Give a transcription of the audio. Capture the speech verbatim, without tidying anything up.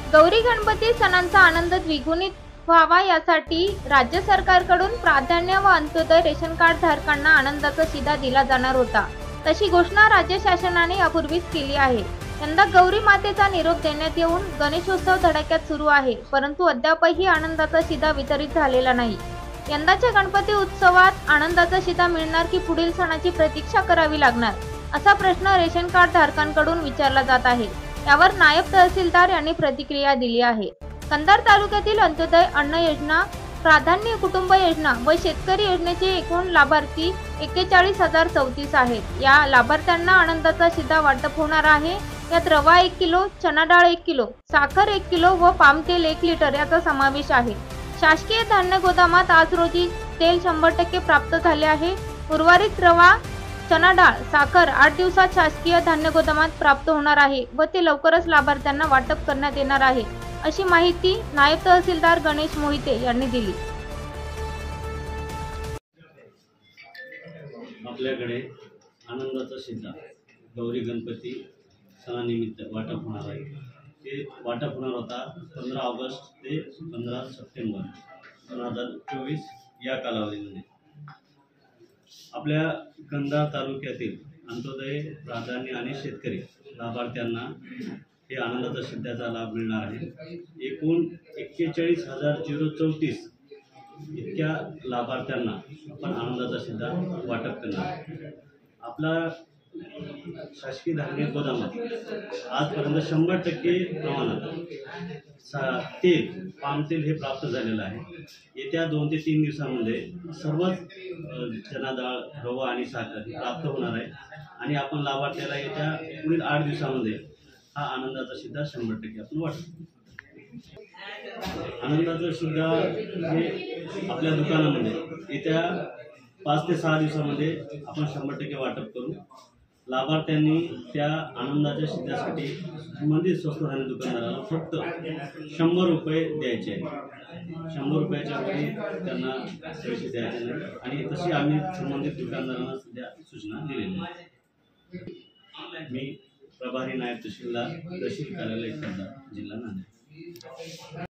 गौरी गणपती सणांचा आनंद द्विगुणित व्हावा यासाठी राज्य सरकारकडून प्राधान्य व अंत्योदय रेशन कार्ड धारकांना आनंदाचा शिधा दिला जाणार होता, तशी घोषणा राज्य शासनाने यापूर्वीच केली आहे। यंदा गौरी मातेचा निरोप देण्यात येऊन गणेशोत्सव धडाक्यात सुरू आहे, परंतु अद्यापही आनंदाचा शिधा वितरित झालेला नाही। यंदाच्या गणपती उत्सवात आनंदाचा शिधा मिळणार की पुढील सणाची प्रतीक्षा करावी लागणार, असा प्रश्न रेशन कार्ड धारकांकडून विचारला जात आहे। यावर नायब तहसीलदार यांनी प्रतिक्रिया दिली आहे। कंधार तालुक्यातील अंत्योदय अन्न योजना, प्राधान्य कुटुंब योजना व शेतकरी योजनेचे एकूण लाभार्थी एक्केचाळीस हजार चौतीस आहेत। या लाभार्थ्यांना आनंदाचा शिधा वाटप होणार आहे। यात रवा एक किलो, चना डाळ एक किलो, साखर एक किलो व पाम तेल एक लिटर याचा समावेश आहे। शासकीय धान्य गोदामात आज रोजी तेल शंभर टक्के प्राप्त झाले आहे। उर्वरित रवा, चना डाळ, साखर आठ दिवसात शासकीय धान्य गोदामात प्राप्त होणार आहे व ते लवकरच लाभार्थ्यांना वाटप करण्यात येणार आहे, अशी माहिती नायब तहसीलदार गणेश मोहिते यांनी दिली। आपल्याकडे आनंदाचा शिधा गौरी गणपती सणानिमित्त वाटप होणार आहे। ते वाटप होणार होता पंधरा ऑगस्ट ते पंधरा सप्टेंबर दोन हजार चोवीस या कालावधीमध्ये। आपल्या कंधार तालुक्यातील अंत्योदय, प्राधान्य आणि शेतकरी लाभार्थ्यांना हे आनंदाचा शिध्याचा लाभ मिळणार आहे। एकूण एक्केचाळीस हजार झिरो चौतीस इतक्या लाभार्थ्यांना आपण आनंदाचा शिधा वाटप करणार आहे। आपला शासकीय धान्य गोदामात आजपर्यंत शंभर टक्के प्रमाणात तेल, पाम तेल हे प्राप्त झालेलं आहे। येत्या दोन ते तीन दिवसांमध्ये सर्वच चना डाळ, रवा आणि साखर प्राप्त होणार आहे आणि आपण लाभार्थ्याला येत्या पुढील आठ दिवसांमध्ये हा आनंदाचा शिधा शंभर टक्के आपण वाटतो। आनंदाचा शिधा हे आपल्या दुकानामध्ये येत्या पाच ते सहा दिवसामध्ये आपण शंभर टक्के वाटप करू। लाभार्थ्यांनी त्या आनंदाच्या शिध्यासाठी संबंधित स्वस्त धान्य दुकानदाराला फक्त शंभर रुपये द्यायचे आहेत। शंभर रुपयाच्या वरी त्यांना पैसे द्यायचे नाही आणि तशी आम्ही संबंधित दुकानदारांना सध्या सूचना दिलेली आहे। मी प्रभारी नायब तहसीलदार, तहसील कार्यालय कंधार, जिल्हा नांदेड।